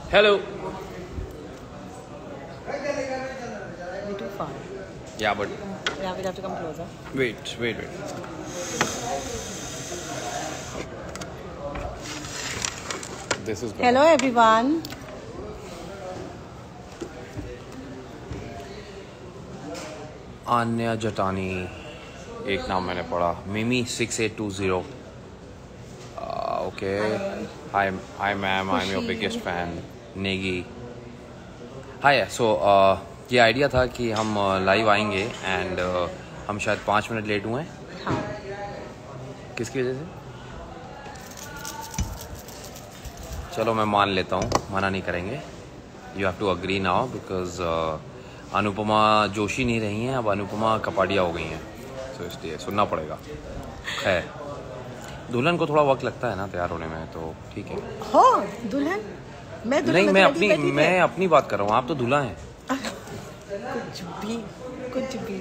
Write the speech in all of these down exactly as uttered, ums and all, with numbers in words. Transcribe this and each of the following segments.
Hello. We're too far. Yeah, but Yeah, we'll have to come closer. wait, wait, wait. This is better. Hello everyone. Anya जटानी एक नाम मैंने पढ़ा. Mimi six eight two zero. Okay. Hi hi ma'am, I am your biggest fan. Negi. Hi. So ये idea था कि हम live आएंगे and uh, हम शायद पाँच मिनट लेट हुए हैं. हाँ. किसकी वजह से? चलो मैं मान लेता हूँ, मना नहीं करेंगे. You have to agree now because Anupama Joshi नहीं रही हैं, अब अनुपमा कपाड़िया हो गई हैं. सो so, इसलिए सुनना पड़ेगा. है दुल्हन को थोड़ा वक्त लगता है ना तैयार होने में, तो ठीक है. हो दुल्हन? मैं दुल्हन नहीं, मैं अपनी मैं अपनी बात कर रहा हूँ. आप तो दूल्हा हैं. कुछ भी कुछ भी.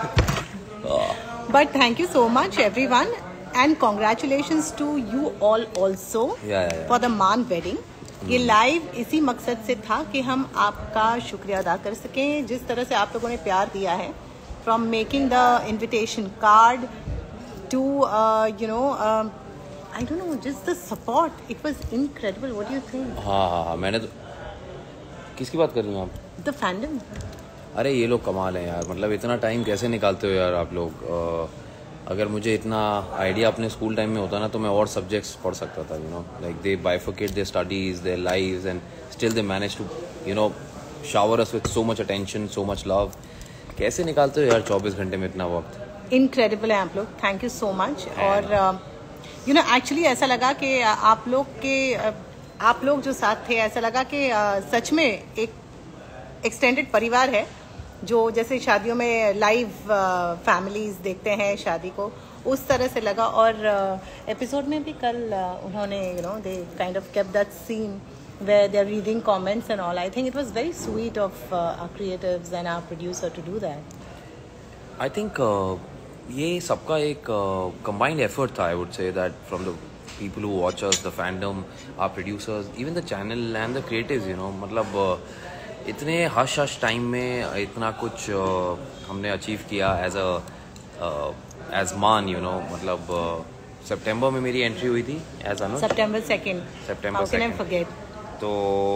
But thank you so much everyone and congratulations to you all also yeah, yeah, yeah. for the Maan wedding. ये लाइव इसी मकसद से था कि हम आपका शुक्रिया अदा कर सकें जिस तरह से आप लोगों ने प्यार दिया है. From making the invitation card to you know I don't know just the support. It was incredible. What do you think? हाँ हाँ हाँ मैंने तो. किसकी बात कर रही हैं आप? The fandom. अरे ये लोग कमाल हैं यार. मतलब इतना टाइम कैसे निकालते हो यार आप लोग. uh, अगर मुझे इतना आइडिया अपने स्कूल टाइम में होता ना तो मैं और सब्जेक्ट्स पढ़ सकता था. You know like they bifurcate their studies, their lives and still they manage to you know shower us with so much attention, so much love. कैसे निकालते हो यार चौबीस घंटे में इतना वक्त? इनक्रेडिबल है आप लोग. Thank you so much. और यू नो एक्चुअली ऐसा लगा कि आप लोग के uh, आप लोग जो साथ थे ऐसा लगा कि uh, सच में एक एक्सटेंडेड परिवार है जो जैसे शादियों में लाइव फैमिलीज uh, देखते हैं शादी को, उस तरह से लगा. और एपिसोड uh, में भी कल uh, उन्होंने you know they kind of kept that scene where they are reading comments and all. I think it was very sweet of our creatives and our producer to do that. I think ये सबका एक combined effort था. I would say that from the people who watch us, the fandom, our producers, even the channel and the creatives, you know. मतलब uh, इतने hush hush time में इतना कुछ uh, हमने अचीव किया as a as man, you know. मतलब सितंबर uh, में मेरी एंट्री हुई थी एज अनुज. सितंबर सेकंड. सितंबर सेकंड. तो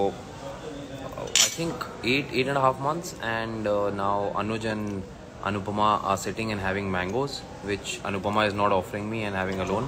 I think eight eight and half months and now Anuj and Anupama are sitting and having mangoes, which Anupama is not offering me and having alone.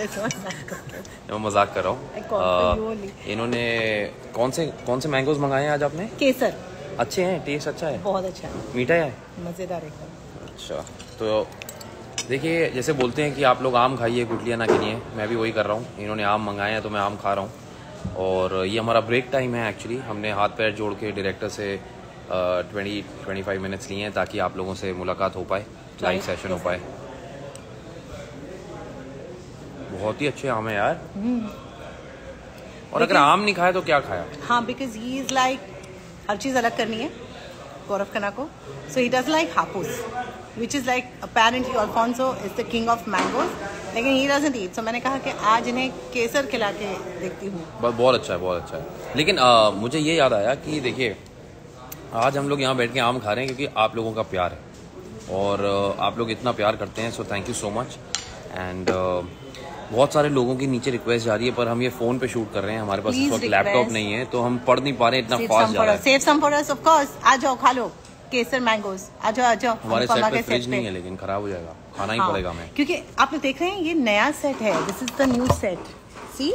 मैं मजाक कर रहा हूँ. इन्होंने कौन से कौन से मैंगोज मंगाए हैं आज आपने? केसर. अच्छे हैं? टेस्ट अच्छा है? बहुत अच्छा है. मीठा है? मजेदार एकदम. अच्छा. तो देखिए जैसे बोलते हैं कि आप लोग आम खाइए गुठलियाँ ना गिनिए, मैं भी वही कर रहा हूँ. इन्होंने आम मंगाए हैं तो मैं आम खा रहा हूँ. और ये हमारा ब्रेक टाइम है एक्चुअली. हमने हाथ पैर जोड़ के डायरेक्टर से ट्वेंटी ट्वेंटी फाइव मिनट्स लिए हैं ताकि आप लोगों से मुलाकात हो पाए, लाइव सेशन हो पाए. बहुत ही अच्छे आम है यार. और अगर आम नहीं खाया तो क्या खाया? हाँ, बिकॉज ही इज लाइक हर चीज अलग करनी है गौरव खन्ना को. So he does like Hapus which is like apparently Alphonso is the king of mangoes, लेकिन ही डजंट ईट. सो मैंने कहा कि आज इन्हें केसर खिला के देखती हूँ. बहुत अच्छा है, बहुत अच्छा है. लेकिन आ, मुझे ये याद आया कि देखिए आज हम लोग यहाँ बैठ के आम खा रहे हैं क्योंकि आप लोगों का प्यार है और आप लोग इतना प्यार करते हैं. So thank you so much. And बहुत सारे लोगों की नीचे रिक्वेस्ट जा रही है पर हम ये फोन पे शूट कर रहे हैं, हमारे पास इस वक्त लैपटॉप नहीं है तो हम पढ़ नहीं पा रहे, इतना फास्ट जा रहा है. Save some for us of course. आ जाओ खा लो केसर मैंगोज. आ जाओ आ जाओ. हमारे सेट पे फ्रिज नहीं है लेकिन खराब हो जाएगा, खाना ही पड़ेगा हमें. क्योंकि आप लोग देख रहे हैं ये नया सेट है. This is the new set. See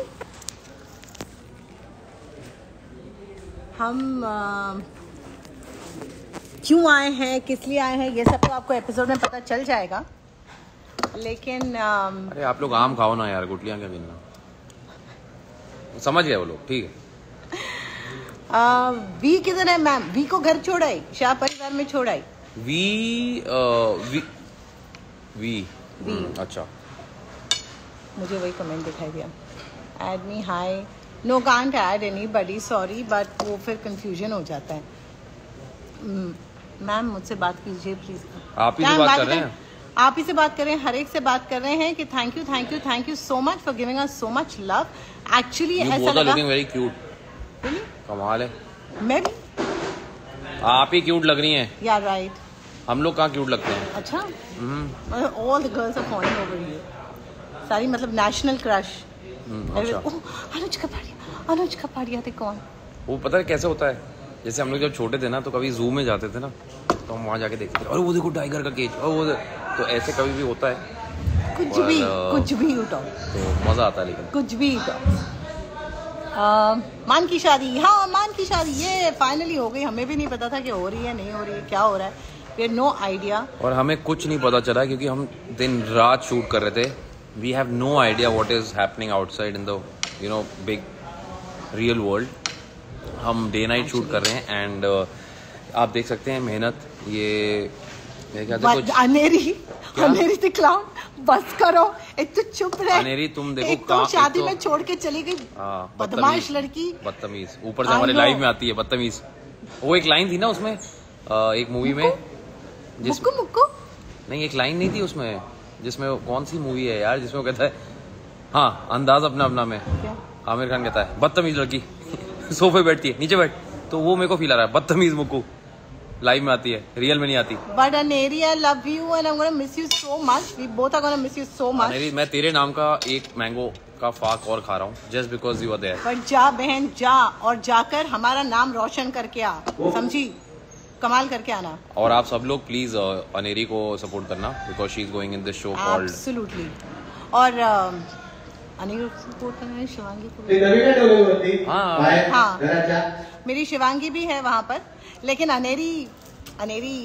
हम क्यों आए हैं, किस लिए आए हैं, ये सब तो आपको एपिसोड में पता चल जाएगा. लेकिन um, अरे आप लोग आम खाओ ना यार, गुठलियाँ क्या गिनना. समझ गए वो लोग. ठीक है. uh, वी किधर है मैम? वी को घर छोड़ाई, शाह परिवार में छोड़ाई. We uh, we we, we. अच्छा. मुझे वही कमेंट दिखाई दिया. Add me hi. No can't add anybody, sorry, but वो फिर कंफ्यूजन हो जाता है. मैम मुझसे बात कीजिए प्लीज. आप ही से बात कर रहे हैं. आप ही से बात कर रहे हैं, हर एक से बात कर रहे हैं कि thank you thank you thank you so much for giving us so much love. Actually ऐसा लगा. Looking very cute. रियली? कमाल है। मैं भी आप ही क्यूट लग रही हैं। यार राइट। हम लोग कहाँ क्यूट लगते हैं। अच्छा हम्म। All the girls are falling over you सारी, मतलब नेशनल क्रश। अच्छा। अनुज कपाड़िया, अनुज कपाड़िया थे कौन? वो पता है कैसे होता है, जैसे हम लोग जब छोटे थे ना तो कभी जू में जाते थे ना तो हम वहाँ जाके देखते थे और वो देखो टाइगर का केज, और वो तो ऐसे कभी भी होता है कुछ भी कुछ भी उठाओ तो मज़ा आता है। लेकिन कुछ भी उठाओ। मान की शादी, हाँ मान की शादी ये फाइनली हो गई। हमें भी नहीं पता था कि हो रही है नहीं हो रही है, क्या हो रहा है, वी हैड नो आइडिया। और हमें कुछ नहीं पता चला क्योंकि हम दिन रात शूट कर रहे थे। We have no idea what is happening outside in the you know big real world. हम डे नाइट शूट कर रहे हैं एंड uh, आप देख सकते हैं मेहनत। ये मेरे ख्याल से कुछ अनेरी अनेरी द क्लाउन, बस करो, एक तो चुप रहे। अनेरी तुम देखो एक तो शादी तो, में छोड़ के चली गई बदमाश लड़की, बदतमीज, ऊपर से हमारे लाइव में आती है बदतमीज। वो एक लाइन थी ना उसमें आ, एक मूवी में जिस मुक्कू मुक्कू नहीं एक लाइन नहीं थी उसमें जिसमें कौन सी मूवी है यार जिसमें वो कहता है हाँ अंदाज अपना अपना में आमिर खान कहता है बदतमीज लड़की सोफे बैठती है नीचे बैठ, तो वो मेरे को फील आ रहा है बदतमीज मुक्कू लाइव में आती है, रियल में नहीं आती। But Aneri I love you and I am gonna miss you so much, we both are gonna miss you so much. Aneri मैं तेरे नाम का एक मैंगो का फाक और खा रहा हूँ just because you are there. But जा बहन जा, और जाकर हमारा नाम रोशन करके आ, समझी, कमाल करके आना। और आप सब लोग प्लीज अनेरी को सपोर्ट करना because she is going in this show called absolutely. और अनेरी को सपोर्ट करना है, शिवांगी को। हाँ हाँ मेरी शिवांगी भी है वहाँ पर, लेकिन अनेरी अनेरी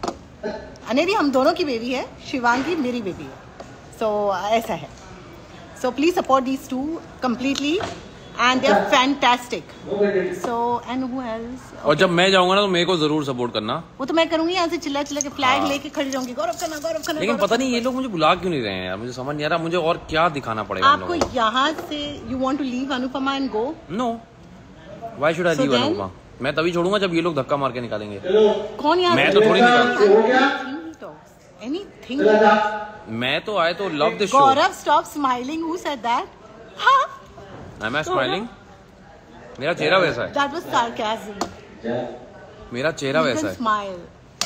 अनेरी हम दोनों की बेबी है, शिवांगी मेरी बेबी है। सो so, ऐसा है। So please support these two completely and they are fantastic. So and who else. और जब मैं जाऊंगा ना तो मेरे को जरूर सपोर्ट करना। वो तो मैं करूंगी, यहाँ से चिल्ला चिल्ला के फ्लैग हाँ। लेके खड़ी रहूंगी, गौरव करना गौरव करना। लेकिन पता नहीं ये लोग मुझे बुला क्यों नहीं रहे हैं यार, मुझे समझ नहीं आ रहा। मुझे और क्या दिखाना पड़ेगा आपको यहाँ से? You want to leave Anupama and go? No, why should I leave Anupama? मैं तभी छोड़ूंगा जब ये लोग धक्का मार के निकालेंगे। कौन यहाँ? मैं तो थोड़ी निकाल। एनीथिंग। मैं तो I too love this show. Gaurav stop smiling, who said that? हाँ एम आई स्माइलिंग? मेरा चेहरा वैसा है। That was sarcasm. मेरा चेहरा वैसा है। स्माइल।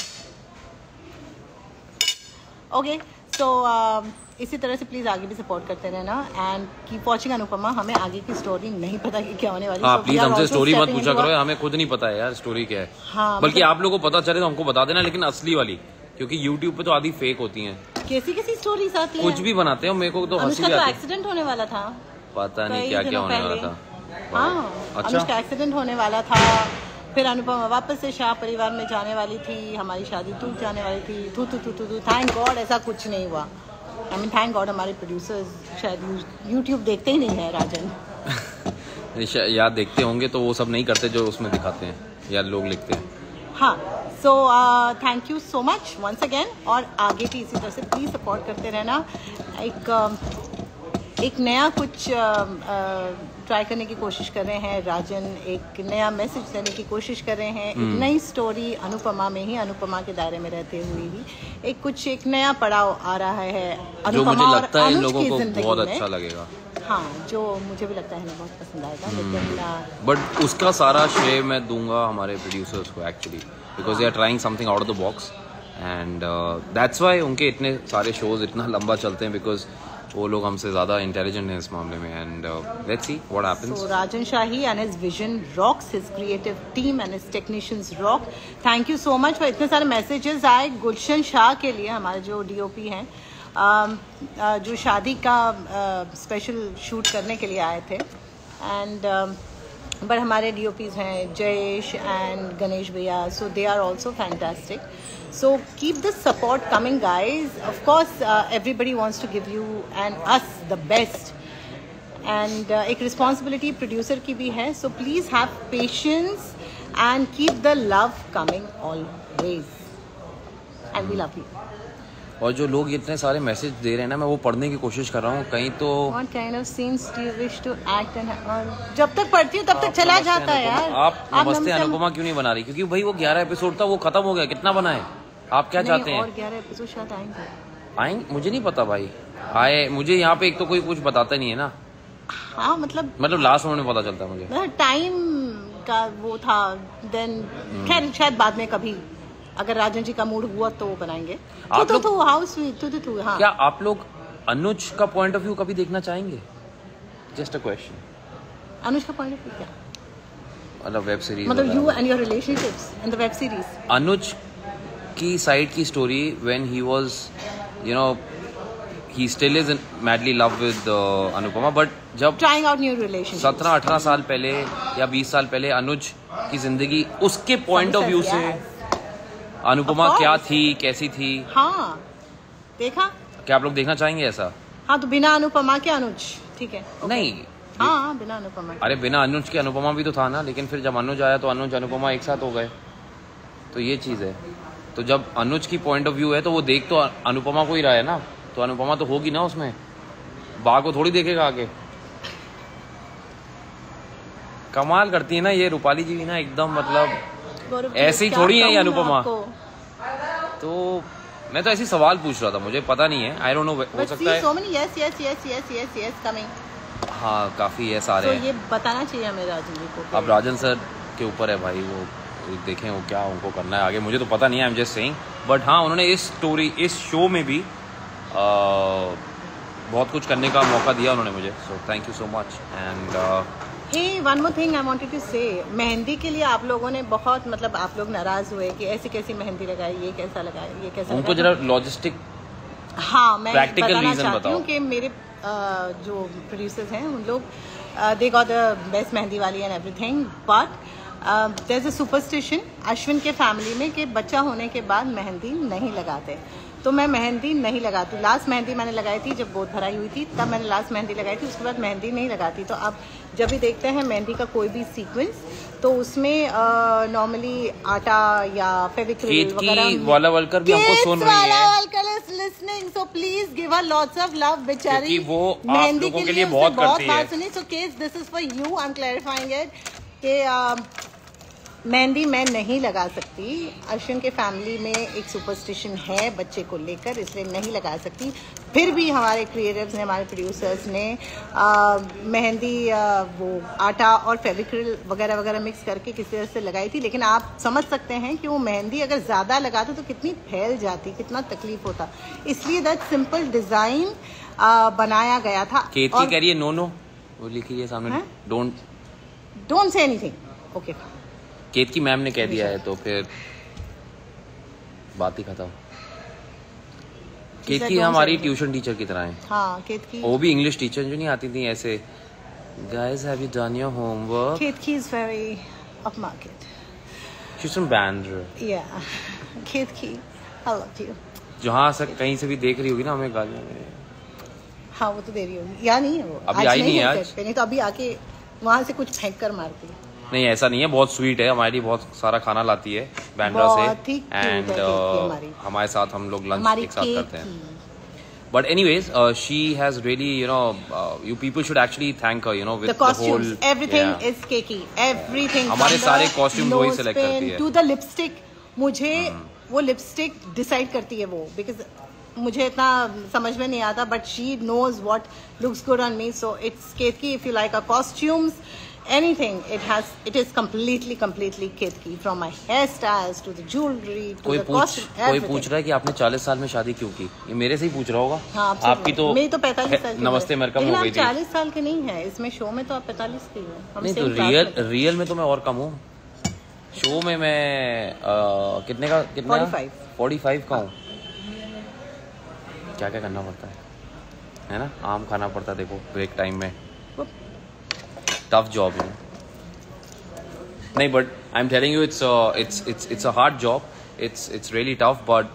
ओके सो इसी तरह से प्लीज आगे भी सपोर्ट करते रहना एंड कीप वॉचिंग अनुपमा। हमें आगे की स्टोरी नहीं पता कि क्या होने वाली है। हाँ प्लीज हमसे स्टोरी मत पूछा करो, हमें खुद नहीं पता है यार स्टोरी क्या है। हाँ, बल्कि आप लोगों को पता चले तो हमको बता देना, लेकिन असली वाली, क्योंकि यूट्यूब पे तो आधी फेक होती हैं। कैसी कैसी स्टोरी साथ ले कुछ भी बनाते हैं, मेरे को तो हंसी आती है। एक्सीडेंट होने वाला था, पता नहीं क्या क्या होने वाला था। हाँ अनुष्का एक्सीडेंट होने वाला था, फिर अनुपमा वापस से शाह परिवार में जाने वाली थी, हमारी शादी टूट जाने वाली थी। थू थू थू थू थैंक गॉड ऐसा कुछ नहीं हुआ। आई मीन थैंक गॉड हमारे प्रोड्यूसर्स शायद यूट्यूब देखते ही नहीं है राजन। याद देखते होंगे तो वो सब नहीं करते जो उसमें दिखाते हैं या लोग लिखते हैं। हाँ so thank you so much once again, और आगे भी इसी तरह से प्लीज सपोर्ट करते रहना। एक uh, एक नया कुछ ट्राई uh, uh, करने की कोशिश कर रहे हैं राजन, एक नया मैसेज देने की कोशिश कर रहे हैं, एक नई स्टोरी अनुपमा में ही, अनुपमा के दायरे में रहते हुए भी एक कुछ एक नया पड़ाव आ रहा है अनुपमा, जो मुझे लगता है इन लोगों को बहुत में। अच्छा लगेगा। हाँ जो मुझे भी लगता है ना बहुत पसंद आएगा, लेकिन बट उसका सारा श्रेय मैं दूंगा हमारे प्रोड्यूसर्स को actually, because they are trying something out of the box and that's why उनके इतने सारे शोज इतना लंबा चलते हैं, बिकॉज वो लोग हमसे ज्यादा इंटेलिजेंट हैं इस मामले में। And let's see what happens. So Rajan Shahi and his vision rocks, his creative team and his technicians rock. Thank you so much for इतने सारे मैसेजेस आए गुलशन शाह के लिए, हमारे जो डीओपी हैं, uh, uh, जो शादी का स्पेशल uh, शूट करने के लिए आए थे। एंड बट हमारे डीओपीज हैं जयेश एंड गणेश भैया, so they are also fantastic. So keep the support coming, guys. Of course, uh, everybody wants to give you and us the best. And uh, एक responsibility producer की भी है. So please have patience and keep the love coming always. And we love you. और जो लोग इतने सारे message दे रहे हैं ना, मैं वो पढ़ने की कोशिश कर रहा हूँ कहीं तो। What kind of scenes do you wish to act and और जब तक पढ़ती हूँ तब तक चला जाता है यार। आप नमस्ते अनुपमा क्यों नहीं बना रही? क्योंकि भाई वो ग्यारह एपिसोड था, वो खत्म हो गया। कितना बना है? आप क्या चाहते हैं? और ग्यारह एपिसोड शायद आएंगे। आएंगे मुझे नहीं पता भाई। आए मुझे यहाँ पे एक तो कोई कुछ बताता नहीं है ना। हाँ मतलब मतलब लास्ट में पता चलता है मुझे। टाइम का वो था, देन खैर शायद बाद में कभी अगर राजन जी का मूड हुआ तो वो बनाएंगे। आप तो लोग- तो हाउस तो तो हाँ। क्या आप लोग अनुज का पॉइंट ऑफ व्यू कभी देखना चाहेंगे? Just a question. अनुज का पॉइंट ऑफ व्यू क्या? मतलब वेब सीरीज, मतलब you and your relationships in the web series. Anuj की साइड की story when he was you know he still is madly love with Anupama, but जब ट्राइंग आउट न्यू रिलेशनशिप सत्रह अठारह साल पहले या बीस साल पहले अनुज की जिंदगी उसके पॉइंट ऑफ व्यू से अनुपमा Of course. क्या थी, कैसी थी, हाँ देखा। क्या आप लोग देखना चाहेंगे ऐसा? हाँ तो बिना अनुपमा के अनुज ठीक है। okay. नहीं, हाँ बिना अनुपमा के। अरे बिना अनुज के अनुपमा भी तो था ना, लेकिन फिर जब अनुज आया तो अनुज अनुपमा एक साथ हो गए, तो ये चीज है। तो जब अनुज की पॉइंट ऑफ व्यू है तो वो देख तो अनुपमा को ही रहा है ना, तो अनुपमा तो होगी ना उसमें, बा को थोड़ी देखेगा आगे। कमाल करती है ना ये रूपाली जी भी ना, एकदम मतलब गौरव जी, ऐसे ही क्या थोड़ी है ये कहूँ मैं अनुपमा। आपको? तो मैं तो ऐसे ही सवाल पूछ रहा था, मुझे पता नहीं है, आई डोंट नो, हो But सकता see है। so many yes yes yes yes yes yes coming. हाँ काफी है तो सारे। ये बताना चाहिए हमें राजन जी को। अब राजन सर के ऊपर है भाई, वो देखें वो क्या उनको करना है आगे, मुझे तो पता नहीं है, I am just saying. But हाँ उन्होंने इस स्टोरी इस शो में भी आ, बहुत कुछ करने का मौका दिया उन्होंने मुझे, so thank you so much. And hey one more thing I wanted to say, mehndi के लिए आप लोगों ने बहुत मतलब आप लोग नाराज हुए कि ऐसी कैसी मेहंदी लगाई, ये कैसा लगाया, ये कैसा उनको लगाया। जरा लॉजिस्टिक हाँ मैं practical बताना reason चाहती बताओ। हूँ कि मेरे uh, जो प्रोड्यूसर्स हैं उन लोग they got the best mehndi वाली and everything, but there is a superstition Ashwin के फैमिली में कि बच्चा होने के बाद मेहंदी नहीं लगाते। तो मैं मेहंदी नहीं लगाती। लास्ट मेहंदी मैंने लगाई थी जब गोद भराई हुई थी, तब मैंने लास्ट मेहंदी लगाई थी, उसके बाद मेहंदी नहीं लगाती। तो आप जब भी देखते हैं मेहंदी का कोई भी सीक्वेंस, तो उसमें नॉर्मली आटा या फेविक्रिल वगैरह वाला वर्कर भी हमको सुन रही है, listening, so please give her lots of love बेचारी। क्योंकि वो आप मेहंदी लोगों के के लिए लिए उसने बहुत बहुत करती बात है। सुनी। So case this is for you, I am clarifying it कि मेहंदी मैं नहीं लगा सकती। अश्विन के फैमिली में एक सुपरस्टिशन है बच्चे को लेकर, इसलिए नहीं लगा सकती। फिर भी हमारे क्रिएटिव्स ने, हमारे प्रोड्यूसर्स ने आ, मेहंदी आ, वो आटा और फेविक्रिल वगैरह वगैरह मिक्स करके किसी तरह से लगाई थी। लेकिन आप समझ सकते हैं कि वो मेहंदी अगर ज़्यादा लगाते तो कितनी फैल जाती, कितना तकलीफ होता। इसलिए दैट सिंपल डिज़ाइन बनाया गया था। केतकी कह रही है नो नो, वो लिखी है सामने, don't don't say anything. Okay Ketki ma'am ने कह दिया है तो फिर बात ही खत्म। केतकी हमारी ट्यूशन टीचर की तरह है। हाँ केतकी, वो भी इंग्लिश टीचर जो नहीं आती थी ऐसे, guys have you done your homework, Ketki is very up market, she is from Bandra. या केतकी आई लव यू। जहाँ से कहीं से भी देख रही होगी ना हमें गालियाँ में, हाँ वो तो दे रही होगी, या नहीं है वो अभी आई नहीं है है आज। set पे, नहीं तो अभी आके वहाँ से कुछ फेंक कर मारती है। नहीं ऐसा नहीं है, बहुत स्वीट है, हमारे लिए बहुत सारा खाना लाती है बैंड्रा बहुत से, ही cute एंड है केतकी हमारी। हमारे साथ हम लोग लंच हमारी एक साथ करते हैं। केतकी। But anyways, uh, she has really, you know, uh, you people should actually thank her, you know, with The the, costumes, whole. everything yeah. is cakey, everything. हमारे from सारे the costumes वही nose select pin करती है। To the lipstick, मुझे वो lipstick decide करती है वो, because मुझे इतना समझ में नहीं आता, but she knows what looks good on me. So it's Ketki. If you like her costumes, anything, it has, it is completely, completely Ketki. From my hairstyles to the jewelry to कोई the पूछ costume, कोई everything. पूछ रहा है कि आपने चालीस साल में शादी क्यों की? ये मेरे से ही पूछ रहा होगा। हाँ, आपसे आपकी तो मेरी तो पैंतालीस साल की नमस्ते उम्र है। मरकम लेकिन हो आप गई थी। चालीस साल के नहीं है, इसमें शो में तो आप पैंतालीस के हो। हम नहीं तो same class रियल में थे। रियल में तो मैं और कम हूँ। शो में मैं uh, कितने का कितना पैंतालीस फोर्टी फाइव का हूँ। क्या क्या करना पड़ता है है ना, आम खाना पड़ता है, देखो ब्रेक टाइम में, टफ जॉब है। नहीं but I am telling you, it's it's it's it's a hard job, it's it's really tough, but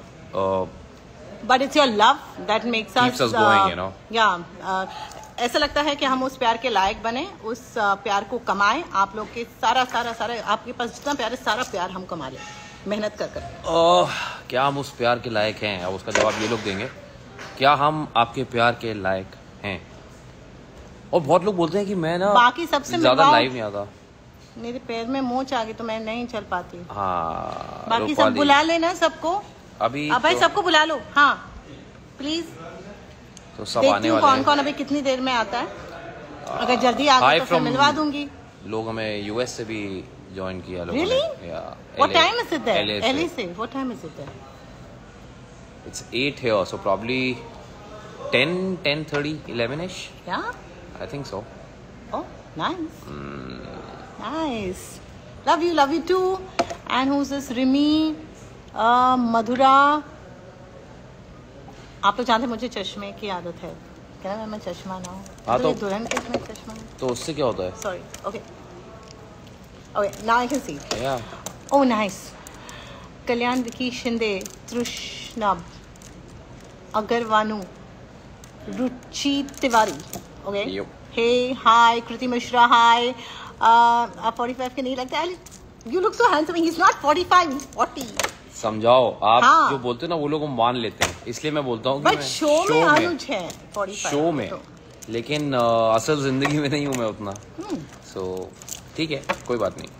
But it's your love that makes Keeps us, us going, uh, you know. Yeah, uh, ऐसा लगता है कि हम उस प्यार के लायक बने, उस uh, प्यार को कमाएं। आप लोग के सारा सारा सारा आपके पास जितना प्यार है, सारा प्यार हम कमा लें मेहनत कर कर। uh, क्या हम उस प्यार के लायक हैं? अब उसका जवाब ये लोग देंगे। क्या हम आपके प्यार के लायक हैं? और बहुत लोग बोलते हैं कि मैं ना बाकी सबसे ज्यादा मिलवाओ। लाइव नहीं आता। मेरे पैर में मोच आ गई तो मैं नहीं चल पाती। हाँ बाकी सब रूपाली, बुला लेना सबको। अभी अब भाई तो, सबको बुला लो। हाँ प्लीज, तो सब देखती आने हूँ वाले कौन हैं। कौन अभी कितनी देर में आता है। अगर जल्दी आ Hi गए तो फिर from- मिलवा दूंगी। लोग हमें यूएस से भी ज्वाइन किया लोगों Really? ने। Yeah. What L A time is it there? L A L A से। से. What time is it there? It's eight here, so probably ten, ten thirty, eleven ish. Yeah. I think so. Oh, nice. Nice. Love you, love you too. And who's this? Rimi, uh, Madhura. आप लोग जानते हैं मुझे चश्मे की आदत है। क्या मैं मैं चश्मा ना हूँ? हाँ तो- दुल्हन के इसमें चश्मा है। तो उससे क्या होता है? Sorry. Okay. Okay. Now I can see. Yeah. Oh, nice. Kalyan Vicky Shinde, तृष्णब, अगरवानु, Ruchi Tiwari. Okay. Yup. Hey, hi, Kriti Mishra, hi. Uh, forty-five के नहीं लगता है. You look so handsome. He's not forty-five, he's forty. समझाओ आप हाँ. जो बोलते हो ना वो लोग मान लेते हैं, इसलिए मैं बोलता हूँ कि But मैं शो में अनुज है forty-five. शो में तो. लेकिन uh, असल जिंदगी में नहीं हूँ मैं उतना। Hmm. सो ठीक है, कोई बात नहीं।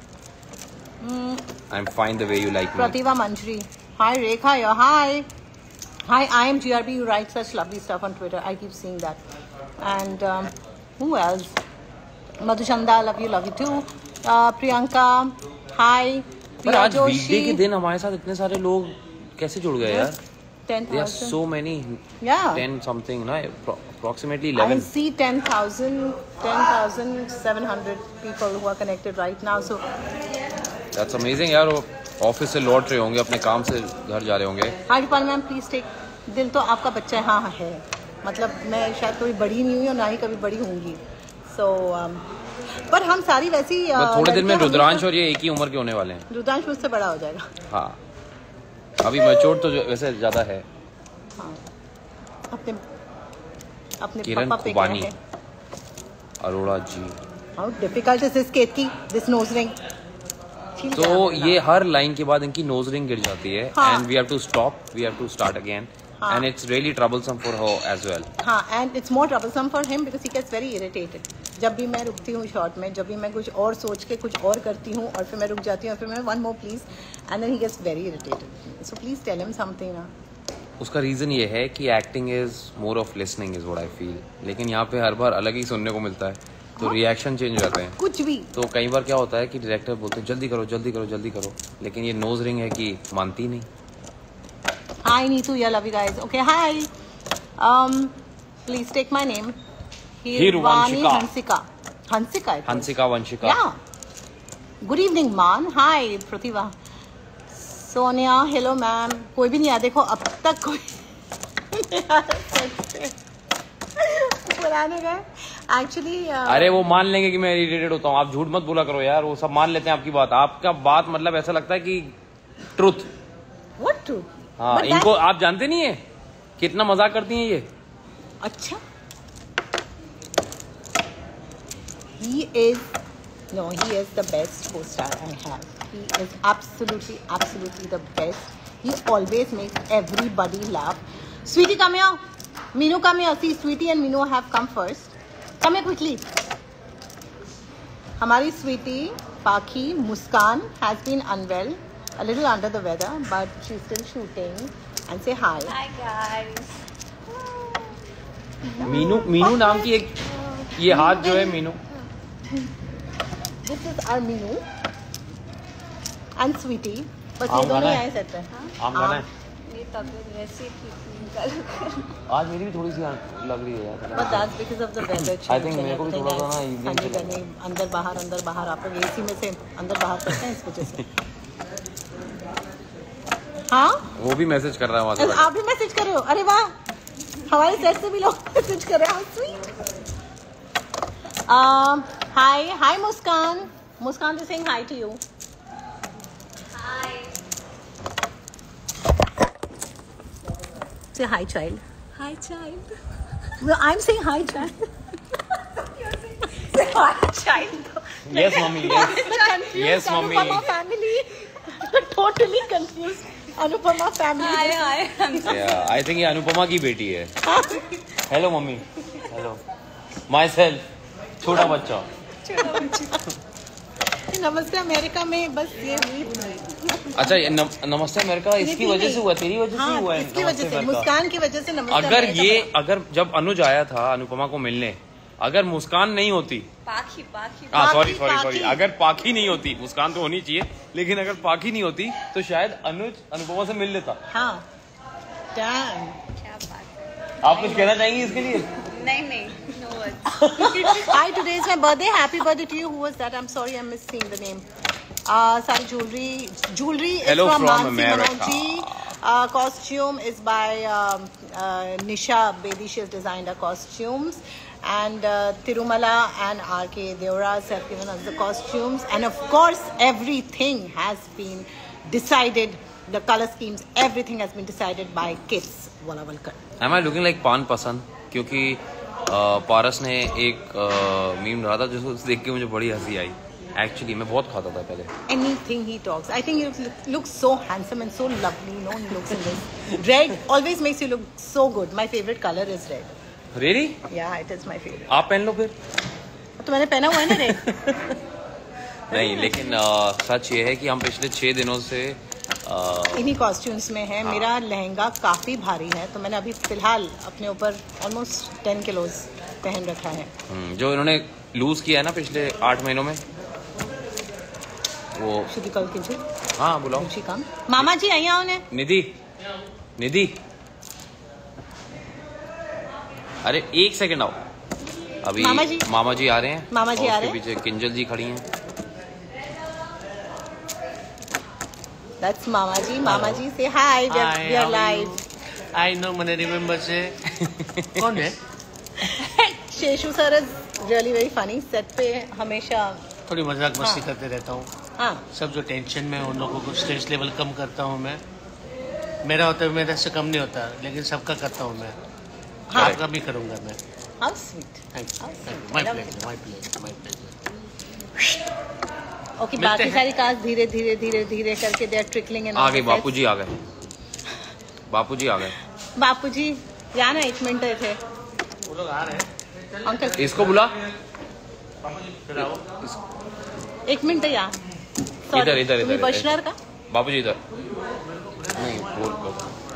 I am fine the way you like me. Prativa Manjri. Hi, Rekha. Yeah, hi. Hi, I am G R B. You write such lovely stuff on Twitter. I keep seeing that. And um, who else? Madhuchanda, love you, love you too. Uh, Priyanka, hi. पर Priya आज वीकडे Joshi. के दिन हमारे साथ इतने सारे लोग कैसे जुड़ गए यार? ten There are thousand. so many. Yeah. ten something, ना? Appro- Approximately I eleven. see ten thousand, ten thousand seven hundred people who are connected right now. So, That's amazing यार। वो ऑफिस से लौट रहे होंगे, अपने काम से घर जा रहे होंगे। hi, Dipal ma'am, please take. दिल तो आपका बच्चा है, हाँ है। मतलब मैं शायद कभी बड़ी नहीं हुई और ना ही कभी बड़ी होंगी। So, um, पर हम सारी वैसी uh, बस थोड़े दिन में लड़कियां रुद्रांश हमेशा- और ये एक ही उम्र के होने वाले हैं। रुद्रांश मुझसे बड़ा हो जाएगा। हाँ, अभी मैच्योर तो जो- वैसे ज्यादा है। हाँ, अपने अपने किरण पापा पे खुबानी, गए हैं। अरोड़ा जी। How difficult is this Ketaki? This nose ring. Feel तो क्या है ये मेरा? हर लाइन के बाद इनकी नोज रिंग गिर जाती है हाँ. And we have to stop, we have to start again हाँ. And it's really troublesome for her as well. हाँ, and it's more troublesome for him because he gets very irritated. जब भी मैं रुकती हूँ शॉर्ट में, जब भी मैं कुछ और सोच के कुछ और करती हूँ और फिर मैं रुक जाती हूँ और फिर मैं one more please and then he gets very irritated. So please tell him something ना. उसका रीजन ये है कि acting is more of listening is what I feel, लेकिन यहाँ पे हर बार अलग ही सुनने को मिलता है, तो रिएक्शन चेंज हो जाते हैं। कुछ भी। तो कई बार क्या होता है कि डायरेक्टर बोलते हैं जल्दी करो जल्दी करो जल्दी करो, लेकिन ये नोज रिंग है कि मानती नहीं। Hi Neetu, yeah, love you guys. Okay, hi. Um, please take my name. Hirvani Hirvanshika. Hansika. Hansika. I think. Hansika Vanshika. Yeah. Good evening, man. Hi, Pratibha. Sonia, hello, ma'am. कोई भी नहीं आया, देखो अब तक कोई नहीं आया सच में। पुराने गए। Actually, uh, अरे वो मान लेंगे कि मैं इरिटेटेड होता हूँ, आप झूठ मत बोला करो यार, वो सब मान लेते हैं आपकी बात। आपका बात मतलब ऐसा लगता है कि ट्रुथ। what to? हाँ, But इनको that- आप जानते नहीं है कितना मजाक करती हैं ये। अच्छा। He is, no, he is the best co-star I have. He is absolutely, absolutely the best. He always makes everybody laugh. Sweetie, come here. Minu, come here. See, Sweetie and Minu have come first. Come here quickly. हमारी Sweetie, Pakhi, Muskan has been unwell, a little under the weather, but she's still shooting. And say hi. Hi guys. Meenu, Meenu नाम की एक ये हाथ जो है Meenu. This is our Minu and Sweetie. बस आम ये दोनों खाना ही है? आए सेट में। आम खाना है? ये तबीयत वैसे ठीक कल आज मेरी भी थोड़ी सी लग रही है यार। But that's because of the weather change. I think and मेरे को भी everything थोड़ा सा else. ना evening ठंडी से लगा। गर्मी, अंदर बाहर अंदर बाहर आप लोग एसी में से अंदर बाहर करते हैं इस वजह से। हाँ? वो भी मैसेज कर रहा है वहाँ से अरे बैठा। आप भी मैसेज कर रहे हो? अरे वाह! हमारे सेट से भी लोग मैसेज कर रहे हैं। How sweet. Um, hi, hi Muskan. Muskan is saying hi to you. Hi. Say hi, child. Hi child. Well, I'm saying hi, child. Say hi, child. Yes mummy, yes. Confused Yes, mummy. Anupama family. Totally confused. Anupama family. Hi hi. Yeah, I think ये अनुपमा की बेटी है। Hello mummy. Hello. My self छोटा बच्चा। नमस्ते America में बस ये हुई थी। अच्छा ये नम, नमस्ते अमेरिका इसकी नहीं, वजह से नहीं। हुआ, तेरी वजह से हाँ, हुआ है इसकी नमस्ते वजह से अमेरिका। मुस्कान की वजह से नमस्ते अगर अमेरिका ये बना। अगर जब अनुज आया था अनुपमा को मिलने, अगर मुस्कान नहीं होती, पाखी पाखी हाँ सॉरी पाखी, सॉरी सॉरी, पाखी। अगर पाखी नहीं होती, मुस्कान तो होनी चाहिए, लेकिन अगर पाखी नहीं होती तो शायद अनुज अनुपमा से मिल लेता। हाँ डैम क्या बात है। आप कुछ कहना चाहेंगी इसके लिए? नहीं नहीं no words. Hi, today is my birthday. Happy birthday to you. Who was that? I'm sorry, I'm missing the name. Uh, sorry, jewelry. Jewelry is Hello from, from Mansi America. Manoj. Uh, costume is by um, uh, Nisha Bedi. She has designed our costumes. And uh, Tirumala and R K Deoras have given us the costumes. And of course, everything has been decided. The color schemes, everything has been decided by Kids Walavalkar. Am I looking like पान पसंद? क्योंकि अ, पारस ने एक meme डाला था जिसको देख के मुझे बड़ी हंसी आई। एक्चुअली मैं बहुत खाता था पहले। Anything he talks, I think he looks, looks so handsome and so lovely. You know, he looks in this. Red always makes you look so good. My favorite color is red. Really? Yeah, it is my favorite. आप पहन लो फिर। तो मैंने पहना हुआ है ना red. नहीं, लेकिन अ, सच ये है कि हम पिछले छह दिनों से अ, इन्हीं कॉस्ट्यूम्स में है। मेरा लहंगा काफी भारी है, तो मैंने अभी फिलहाल अपने ऊपर ऑलमोस्ट टेन किलोज पहन रखा है। हम्म, जो इन्होंने लूज किया है ना पिछले आठ महीनों में, वो शुद्धि कल की हाँ बुलाओ। जी काम मामा जी आई आओ ने। निधि, निधि, अरे एक सेकंड आओ। अभी मामा जी। मामा जी आ रहे हैं। मामा जी और आ उसके रहे हैं। पीछे किंजल जी खड़ी हैं। That's मामा जी। मामा जी से hi, we are- we are live. I know, मैंने रिमेम्बर से कौन है? Seshu sir is really very funny. Set पे हमेशा थोड़ी मजाक मस्ती हाँ। करते रहता हूँ। हाँ सब जो टेंशन में है, उन लोगों को स्ट्रेस लेवल कम करता हूँ मैं। मेरा होता है, मेरे से कम नहीं होता, लेकिन सबका करता हूँ मैं। हाँ। आपका भी करूँगा मैं। How sweet. Thank How you, sweet. My I love pleasure, my pleasure, my pleasure. Okay, मिलते बाकी हैं। सारी कार्स धीरे धीरे धीरे धीरे करके दे आर ट्रिकलिंग इन। आ गए बापूजी, आ गए बापूजी, आ गए। बापूजी यहाँ ना एक मिनट थे वो लोग आ रहे हैं। अंकल, इसको बुला। फिर आओ। एक मिनट यहाँ। इधर, इधर, इधर, इधर। बशनर का बापूजी इधर। नहीं बोल।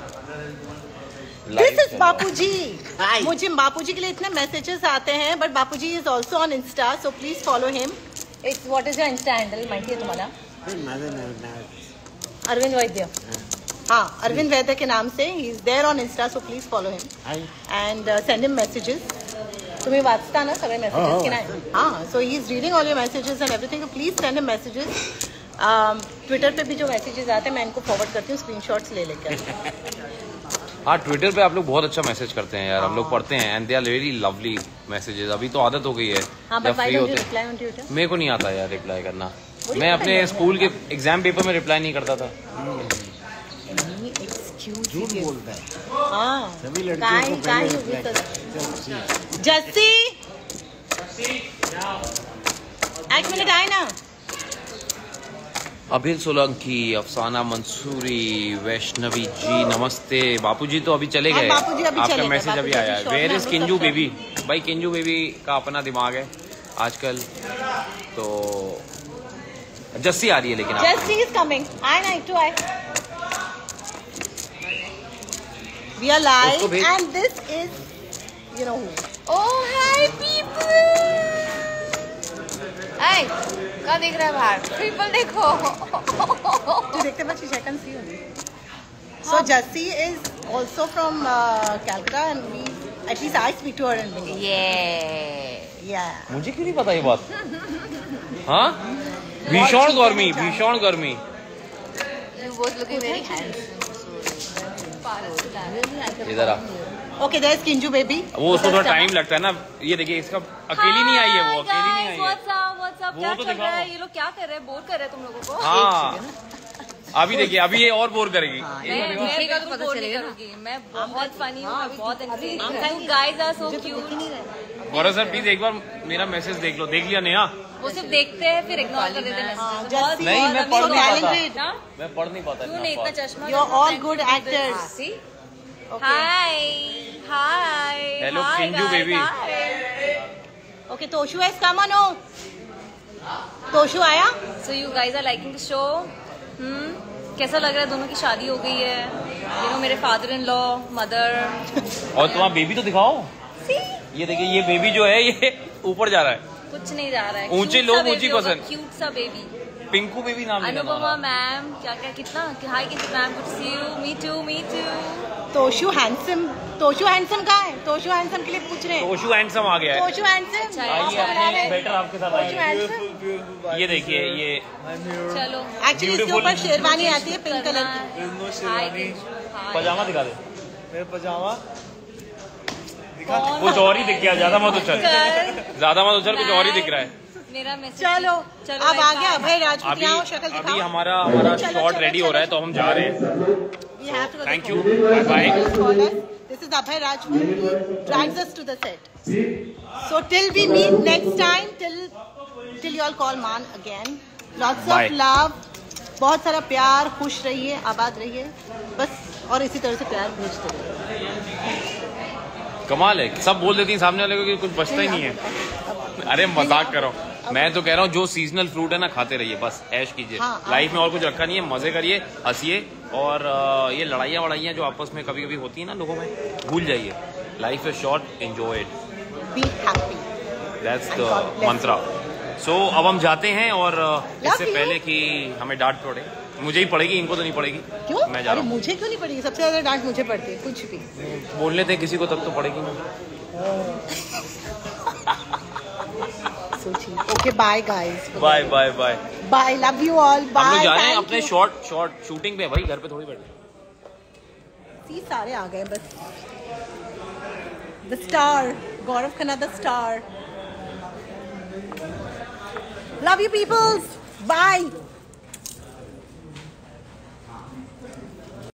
This is Bapuji. मुझे बापूजी के लिए इतने मैसेजेस आते हैं, but Bapuji is also on insta, so please follow him. It's what is your insta handle? माहिती आहे तुम्हाला? अरविंद वैद्य। हाँ, अरविंद वैद्य के नाम से he is there on insta, so please follow him and send him messages. तुम्ही वाचता ना सगळे मेसेजेस की नाही? हाँ, so he is reading all your messages and everything, so please send him messages. Twitter पे भी जो मैसेजेस आते हैं मैं इनको फॉरवर्ड करती हूँ स्क्रीनशॉट्स ले लेकर। हाँ, ट्विटर पे आप लोग बहुत अच्छा मैसेज करते हैं यार, हम लोग पढ़ते हैं and they are very lovely messages. अभी तो आदत हो गई है हाँ, जब but why free don't you होते reply on हैं। Twitter? मेरे को नहीं आता यार रिप्लाई करना। What do मैं you अपने reply स्कूल के एग्जाम पेपर में रिप्लाई नहीं करता था। झूठ बोलता है। हाँ, सभी लड़कियों काय- को काय पहले होगी reply तर- जस्सी, एक मिनट आए ना। अभिल सोलंकी, अफसाना मंसूरी, वैष्णवी जी नमस्ते। बापूजी तो अभी चले हाँ, गए। बापूजी अभी आपका चले गए, मैसेज अभी बापूजी आया अभी है। शॉप वेयर में इज हैं, किंजू वो सब बेबी? भाई किंजू बेबी का अपना दिमाग है आजकल तो। जस्सी आ रही है लेकिन जस्सी इज कमिंग। आए ना, एक टू आए। We are live उसको भेज। and this is, you know who. Oh hi people. Hey, क्या देख रहा है बाहर? People देखो. तू देखते बच्ची second see only. So Jassi is also from uh, Calcutta and we, at least I speak to her in Bengali. Yeah. Yeah. मुझे क्यों नहीं पता ये बात? हाँ, भीषण गर्मी, भीषण गर्मी। You both looking very handsome. इधर आ। Okay, there's Kinju baby. वो उसको थोड़ा टाइम लगता है ना। ये देखिए, इसका अकेली नहीं आई है, वो अकेली नहीं आई है। What's up? What's up? वो क्या तो चल रहा है? दिखाओ। ये लोग क्या कर रहे हैं? बोर कर रहे हैं तुम लोगों को? हाँ, अभी देखिए, अभी ये और बोर करेगी। मैं मैं बिल्कुल बोर नहीं करूंगी। मैं बहुत फनी हूँ, मैं बहुत एंटरटेनिंग हूँ। You guys are so cute. Gaurav sir please एक बार मेरा मैसेज देख लो। देख लिया नेहा? वो सिर्फ देखते हैं फिर इग्नोर कर देते हैं। हाँ, बहुत- Jassi, नहीं, मैं बहुत पढ़ अमीर नहीं हो। पाता। talented. ना? मैं पढ़ नहीं पाता क्यों नहीं इतना इतना fast। चश्मा? You're all good actors. See? Okay. Hi. Hi. Hello, Hi, Kinju guys. baby. Hi. Okay, Toshu has come on. Oh. Toshu आया? So you guys are liking the show? Hmm? कैसा लग रहा है? दोनों की शादी हो गई है। You know, मेरे फादर इन लॉ, मदर। और तुम्हारा बेबी तो दिखाओ। See? ये देखिए ये बेबी जो है ये ऊपर जा रहा है, कुछ नहीं जा रहा है, ऊंचे लोग ऊंची पसंद, क्यूट सा बेबी। पिंकू बेबी नाम है। अनुपमा मैम क्या क्या कितना हाय किस ma'am, good see you, me too me too. Toshu handsome, Toshu handsome कहाँ है? तोशु हैंडसम के लिए पूछ रहे हैं। तोशु हैंडसम आ गया है। तोशु हैंडसम आइए बेटर आपके साथ तोशु आइए। हैंडसम। ये देखिए ये चलो एक्चुअली इसके ऊपर शेरवानी आती है पिंक कलर की। हाय पजामा दिखा दे, मेरा पजामा कुछ और ही दिख गया, ज्यादा मत उछल, ज्यादा मत उछल, कुछ और ही दिख रहा है। मेरा मैसेज चलो चलो अब आ गया अभय राजपूत, अभी यहाँ शक्ल दिखाओ। अभी हमारा हमारा चलो, शॉट चलो, रेडी चलो, हो रहा है तो हम जा रहे हैं। We have to go Thank to you. the photo. Bye bye. This is Abhay Rajput. He drags us to the set. So till we meet next time, till till you all call Man again. Lots Bye. of love. बहुत सारा प्यार, खुश रहिए, आबाद रहिए, बस और इसी तरह से प्यार भेजते रहिए। कमाल है, सब बोल देती हैं सामने वाले को कि कुछ बचता ही नहीं है। अरे मजाक करो, मैं तो कह रहा हूँ जो सीजनल फ्रूट है ना खाते रहिए, बस ऐश कीजिए। हाँ, लाइफ में और कुछ रखा नहीं है, मजे करिए, हंसिए और अ, ये लड़ाइयाँ वड़ाइयाँ जो आपस में कभी कभी होती है ना लोगों में, भूल जाइए। Life is short, enjoy it, Be happy. That's And God the bless mantra. सो अब हम जाते हैं और अ, इससे you. पहले कि हमें डांट पड़े, मुझे ही पड़ेगी, इनको तो नहीं पड़ेगी। क्यों? मैं जा अरे रहा हूँ, मुझे क्यों नहीं पड़ेगी? सबसे ज्यादा डांट मुझे पड़ती है, कुछ भी। बोलने थे किसी को तब तो पड़ेगी नहीं। सोचिए। Okay, bye guys. Bye bye bye. Bye. Love you all. हम Bye. लोग जा रहे हैं Thank अपने you. शॉर्ट शॉर्ट शूटिंग पे, भाई घर पे थोड़ी बैठे। See, सारे आ गए बस। The star, Gaurav Khanna, the star. Love you peoples. Bye.